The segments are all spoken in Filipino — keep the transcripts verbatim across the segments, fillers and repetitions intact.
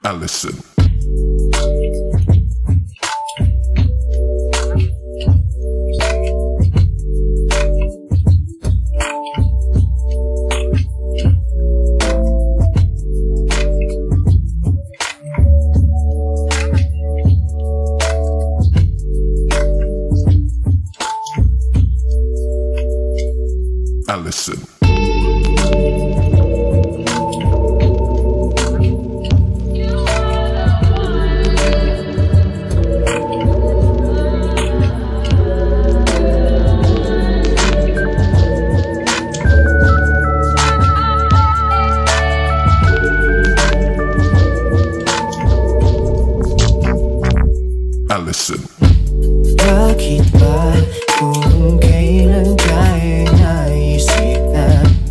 Allison. Allison. Allison. Bakit ba kung kailan tayo naisip na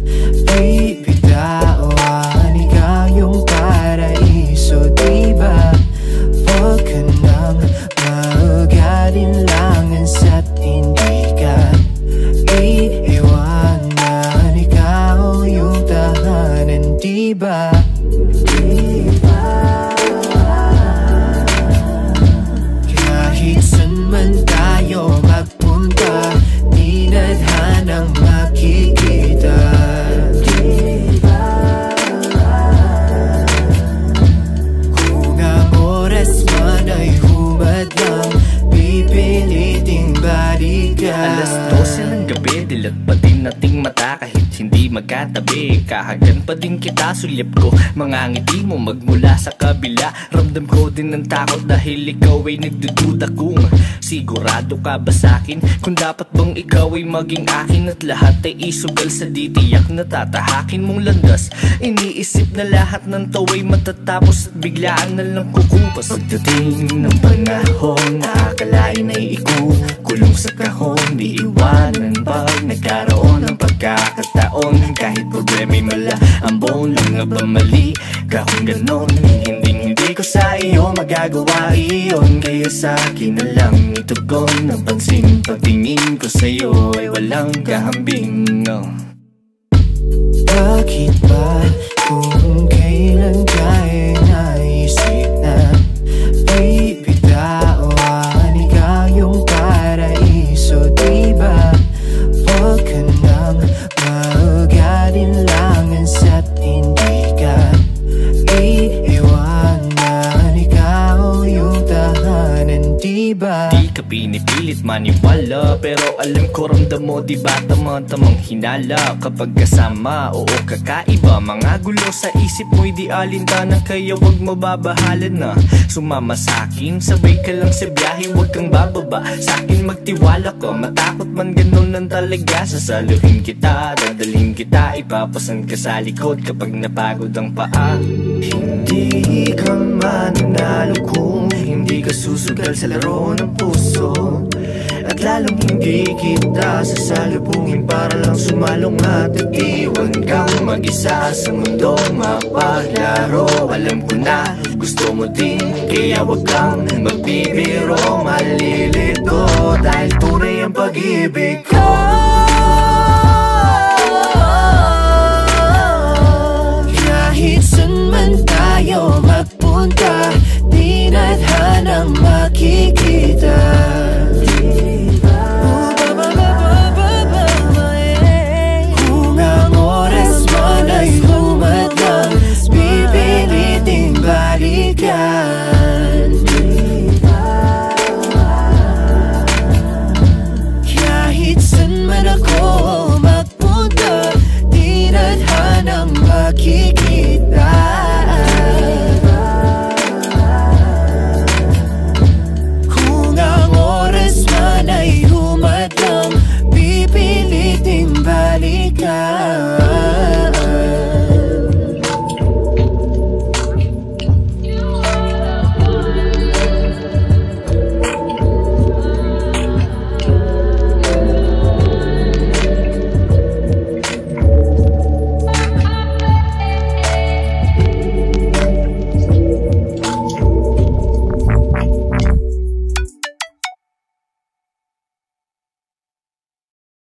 bibitawan ikaw yung paraiso, diba? Huwag ka nang mag-alinlangan sa't hindi ka iiwanan, ikaw yung tahanan, diba? Kahit saan man tayo magpunta, di nadhanang makikita, diba? Kung ang oras man ay humadlang, pipiliting balikan. Alas dose ng gabi, dilat pa din nating mata kahit hindi magkatabi. Kahagan pa din kita, sulyap ko mga ngiti mo magmula sa kabila. Ramdam ko din ng takot dahil ikaw ay nagdududa kung sigurado ka ba sa'kin, kung dapat bang ikaw ay maging akin at lahat ay isugal sa ditiyak na tatahakin mong landas. Iniisip na lahat ng tawa'y matatapos at biglaan na lang kukumpas. Pagdating ng panahon, nakakalain ay ikukulong sa kahon, di iwanan pag nagkaroon ng pagkakataon. Kahit problema'y mala, ang buong lang nga ba mali ka kung ganon? Hindi hindi ko sa iyo magagawa iyon, kaya sa akin na lang itugon ng pansin. Pagtingin ko sa iyo ay walang kahambing, no. Bakit ba kung kailan tayo naisip na bibitawan ikaw yung paraiso, diba? Huwag ka nang mag-alinlangan sa't hindi ka iiwanan, ikaw yung tahanan, diba? Di ka pinipilit maniwala, pero alam ko ramdam mo, diba tamang-tamang hinala kapag kasama, oo kakaiba. Mga gulo sa isip mo'y di alintana, kaya wag mababahalan na sumama sa'kin. Sabay ka lang sa biyahe, wag kang bababa sa'kin, magtiwala ka. Matakot man ganun lang talaga, sasaluhin kita, dadalhin kita, ipapasan ka sa likod kapag napagod ang paa. Hindi ka mananalo kung hindi ka susugal sa laro ng puso, at lalong hindi kita sasalubungin para lang sumalong at iwan kang mag-isa sa mundong mapaglaro. Alam ko na gusto mo din, kaya wag kang magbibiro, malilito dahil tunay ang pag-ibig ko. Kahit saan man tayo magpunta, di nadhanang makikita, diba? Kung ang oras man ay humadlang, pipiliting balikan, diba? Kahit saan man ako magpunta, di nadhanang makikita.